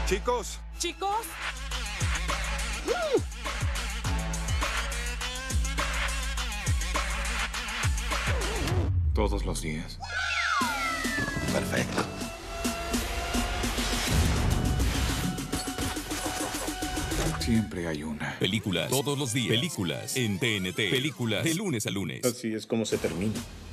Chicos. Chicos. Todos los días. Perfecto. Siempre hay una. Películas todos los días. Películas en TNT. Películas de lunes a lunes. Así es como se termina.